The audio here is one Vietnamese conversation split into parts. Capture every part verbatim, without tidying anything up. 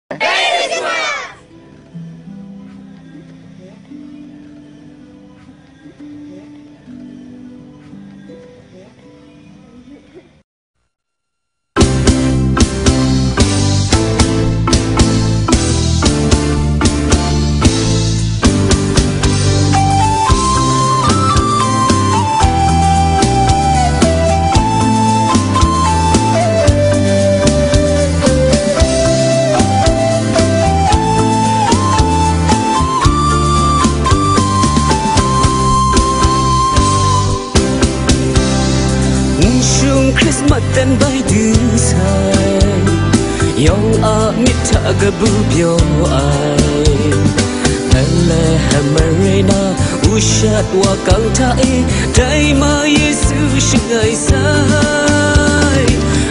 Christmas dan bay du sai Yong a mita gabu bio ai Hele hamarena ushat wa kang tae Dai ma Yesu shingai sai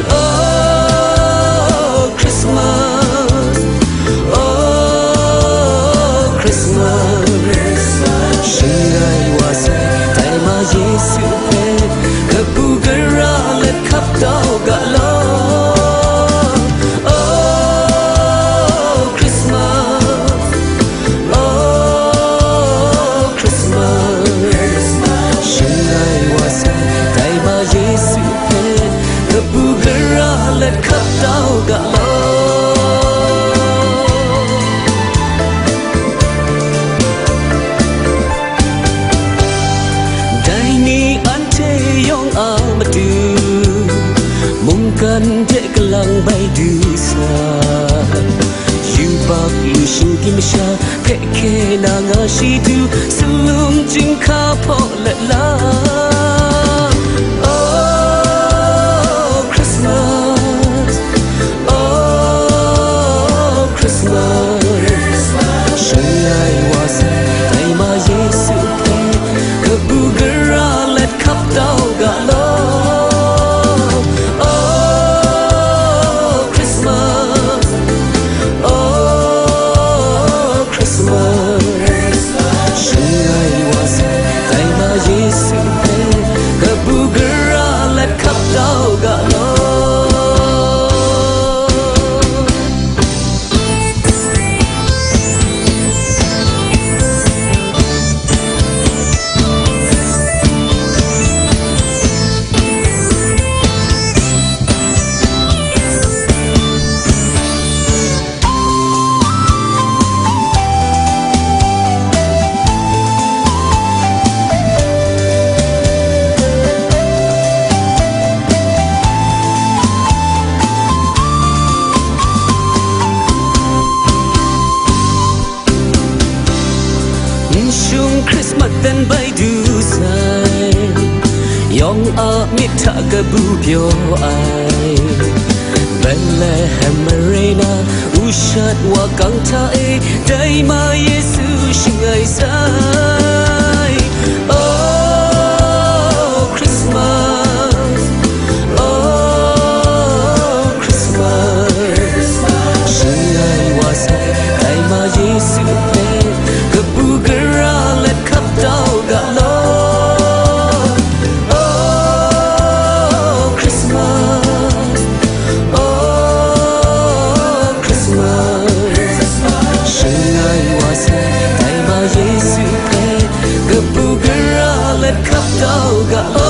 Oh Christmas Oh Christmas Shingai wa sai Dai ma Yesu pe gabu gara khắp đâu gạ lo Oh Christmas Oh Christmas Shin ai wa sai tay ma Yesu pe the bugara let khắp đâu gạ lo Dai ni ante yong a matu Mungkin dek kelang bay du sa You bak lu shin kim sha Kek ke na nga shi du Selum jing ka po let la Oh Christmas Oh Christmas Shin ai wa sai tay ma Yesu pe Kebu gera let kap dao ga lo Christmas dan bay du sai Yong a mita gabu bio ai Bethlehem marina ushat wa kang tae Dai ma Yesu shingai sai Oh Christmas Oh Christmas Shingai wa sai Dai ma Yesu pe gabu gara Dao ga lo Oh Christmas Oh Christmas Shin ai wa sai tay ma Yesu pe gabu gara let khắp dao ga lo